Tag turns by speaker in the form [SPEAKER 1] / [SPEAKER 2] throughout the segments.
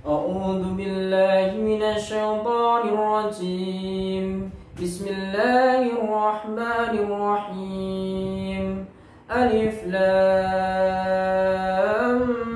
[SPEAKER 1] أعوذ بالله من الشيطان الرجيم. بسم الله الرحمن الرحيم. ألف لام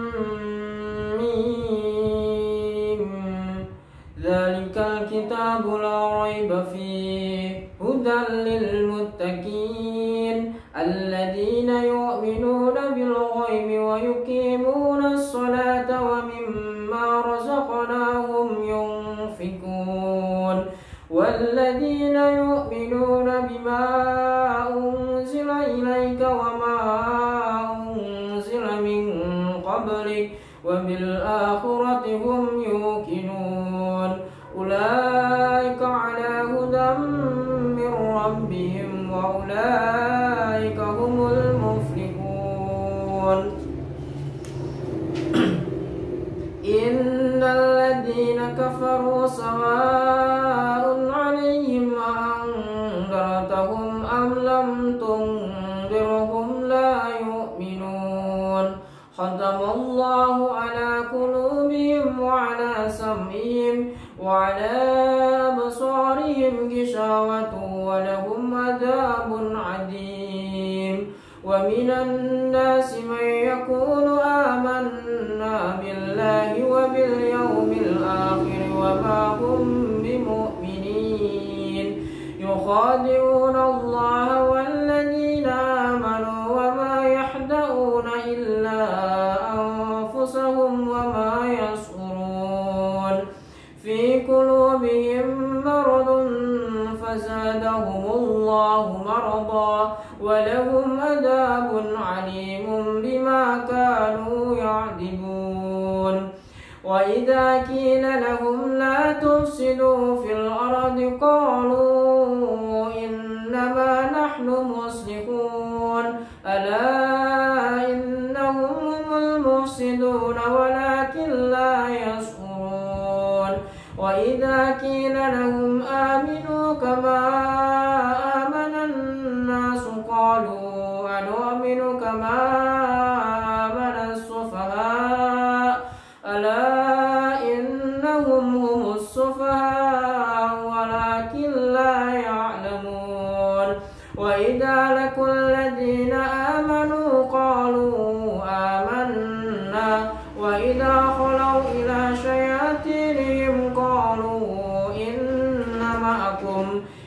[SPEAKER 1] ميم. ذلك الكتاب لا ريب فيه هدى للمتقين الذين يؤمنون بالغيب ويقيمون الصلاة ومما رزقناهم ينفقون والذين يؤمنون بما أنزل إليك وما أنزل من قبلك وبالآخرة هم يوقنون أولئك على هدى من ربهم وأولئك هم المفلحون. إن الذين كفروا سواء عليهم أأنذرتهم أم لم تنذرهم لا يؤمنون. ختم الله على قلوبهم وعلى سمعهم وعلى أبصارهم غشاوة ولهم عذاب عظيم. ومن الناس من يقول آمنا بالله وباليوم الآخر وما هم بمؤمنين يخادعون الله والذين آمنوا وما يخدعون إلا أنفسهم وما يشعرون. في قلوبهم مرض فزادهم الله مرضا ولهم عذاب عليم بما كانوا يعذبون. وإذا قيل لهم لا تفسدوا في الأرض قالوا إنما نحن مصلحون ألا إنهم هم المفسدون ولكن لا يشعرون. وإذا قيل لهم آمنوا كما آمن الناس قالوا أنؤمن كما آمن السفهاء ألا إنهم هم السفهاء ولكن لا يعلمون. وإذا لقوا الذين آمنوا قالوا آمنا وإذا خلوا إلى شياطينهم قالوا إنا معكم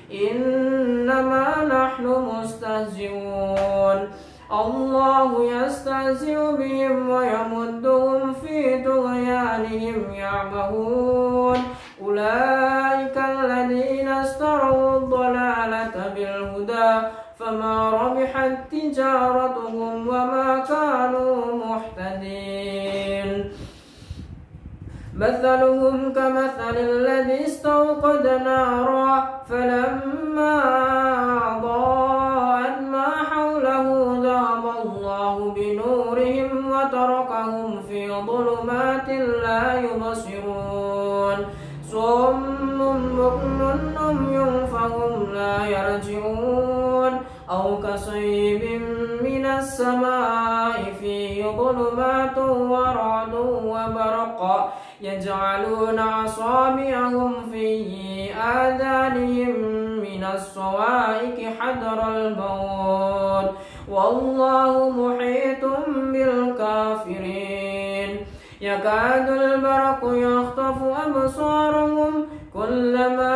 [SPEAKER 1] إنما نحن مستهزئون. الله يستهزئ بهم ويمدهم في طغيانهم يعمهون. أولئك الذين اشتروا الضلالة بالهدى فما ربحت تجارتهم وما كانوا مهتدين. مثلهم كمثل الذي استوقد نارا فلما أضاءت ما حوله ذهب الله بنورهم وتركهم في ظلمات لا يبصرون. صم بكم عمي فهم لا يرجعون. أو كصيب من السماء فيه ظلمات ورعد وبرق يجعلون أصابعهم في آذانهم من الصواعق حذر الموت والله محيط بالكافرين. يكاد البرق يخطف أبصارهم كلما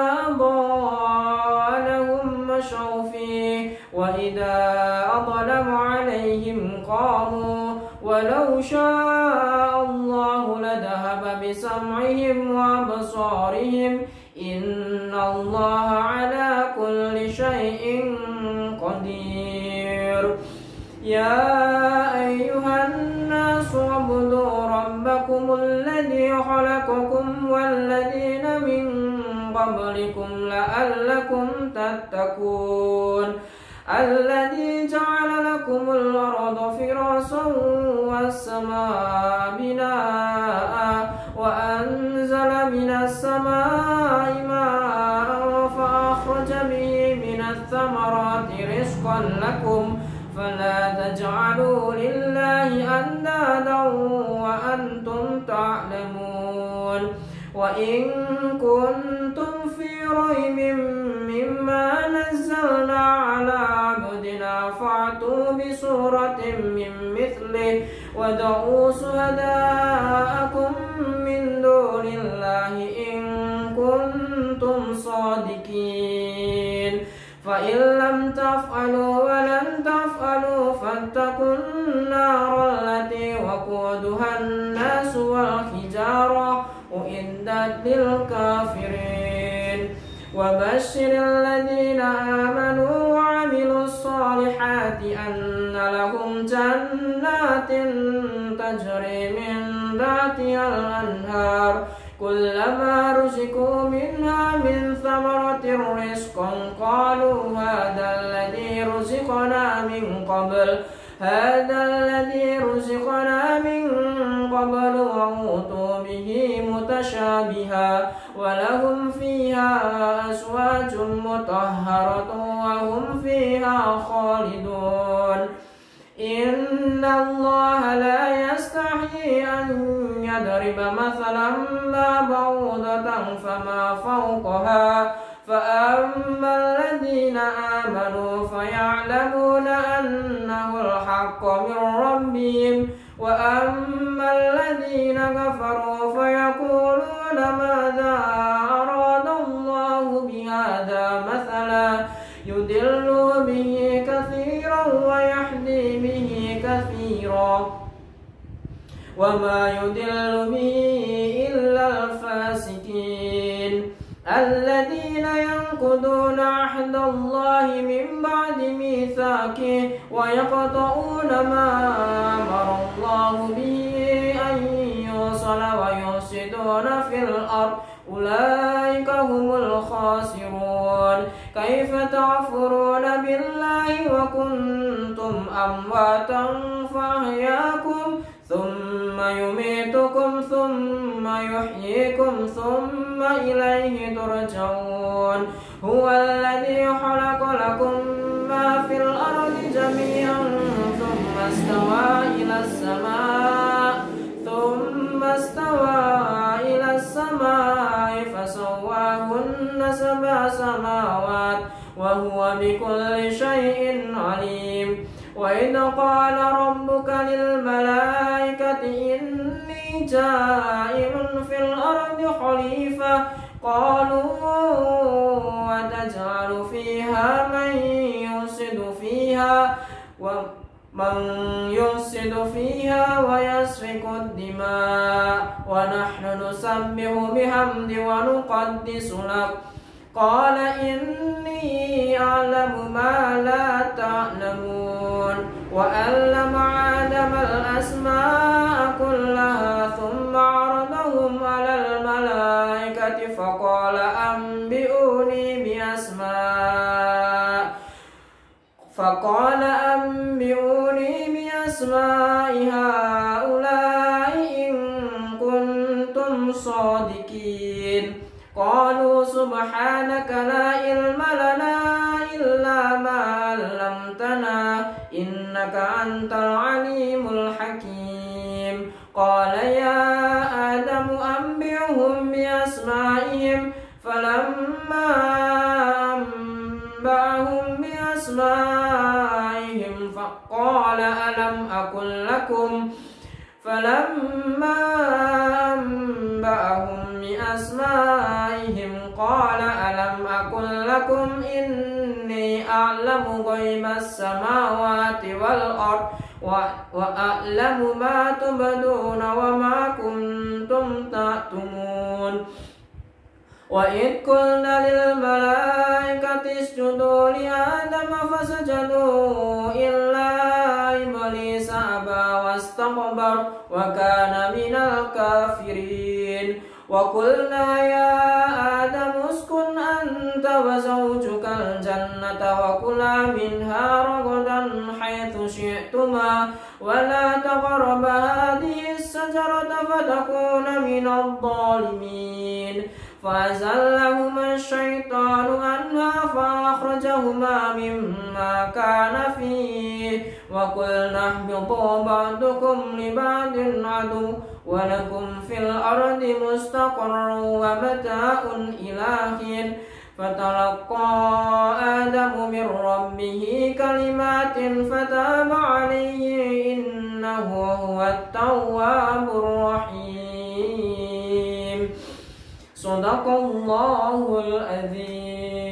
[SPEAKER 1] أضاء لهم مشوا فيه وإذا أظلم عليهم قاموا ولو شاء الله لذهب بسمعهم وأبصارهم إن الله على كل شيء قدير. يا أيها الناس اعبدوا ربكم الذي خلقكم والذين من قبلكم لعلكم تتقون. الذي جعل لكم الأرض فراشا والسماء بناء وأنزل من السماء ماء فأخرج به من الثمرات رزقا لكم فلا تجعلوا لله أندادا وأنتم تعلمون. وإن كنتم في ريب مما نزلنا على عبدنا فأتوا بسورة من مثله وادعوا شهداءكم من دون الله إن كنتم صادقين فإن لم تفعلوا ولن تفعلوا فاتقوا النار التي وقودها الناس والحجارة أعدت للكافرين وبشر الذين آمنوا وعملوا الصالحات أن لهم جنات تجري من تحتها الأنهار كلما رزقوا منها من ثمرة رزقا قالوا هذا الذي رزقنا من قبل وأوتوا به متشابها ولهم فيها أزواج مطهرة وهم فيها خالدون إن الله لا يستحيي أن يضرب مثلا ما بعوضة فما فوقها فأما الذين آمنوا فيعلمون أنه الحق من ربهم وأما الذين كفروا فيقولون ماذا أراد الله بهذا مثلا يضل به كثيرا ويهدي به كثيرا وما يضل به إلا الفاسقين الذين ينقضون عهد الله من بعد ميثاقه ويقطعون ما أمر الله به أن يوصل ويفسدون في الأرض أولئك هم الخاسرون كيف تكفرون بالله وكنتم أمواتا فأحياكم ثم يميتكم ثم يحييكم ثم إليه ترجعون هو الذي خلق لكم ما في الأرض جميعا ثم استوى إلى السماء فسواهن سبع سماوات وهو بكل شيء عليم وإذ قال ربك للملائكة إني جاعل في الأرض خليفة قالوا وتجعل فيها من يفسد فيها ويسفك الدماء ونحن نسبح بحمد ونقدس لك قال إني أعلم ما لا تعلمون وعلم آدم الأسماء كلها ثم عرضهم على الملائكة فقال أنبئوني بأسماء هؤلاء إن كنتم صادقين قالوا سبحانك لا علم لنا إلا ما علمتنا إنك أنت العليم الحكيم قال يا آدم أنبئهم بأسمائهم فلما أنبأهم بأسمائهم فقال ألم أقل لكم فلما أنبأهم بأسمائهم قال ألم أقل لكم إني أعلم غيب السماوات والأرض وأعلم ما تبدون وما كنتم تكتمون وإذ قلنا للملائكة اسجدوا لآدم فسجدوا إلا إبليس أبى واستكبر وكان من الكافرين وقلنا يا آدم اسكن أنت وزوجك الجنة وكلا منها رغدا حيث شئتما ولا تقربا هذه الشجرة فتكونا من الظالمين فأزلهما الشيطان عنها فأخرجهما مما كان فيه وقلنا اهبطوا بعضكم لبعض عدو ولكم في الأرض مستقر ومتاع إلى حين فتلقى آدم من ربه كلمات فتاب عليه إنه هو التواب الرحيم. صدق الله العظيم.